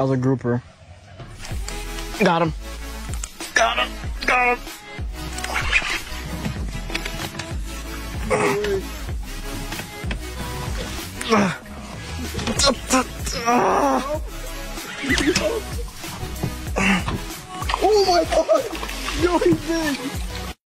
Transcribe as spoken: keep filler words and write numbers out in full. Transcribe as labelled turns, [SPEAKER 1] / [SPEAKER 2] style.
[SPEAKER 1] was a grouper. Got him. Got him. Got him.
[SPEAKER 2] Oh my god! Yo, he's big!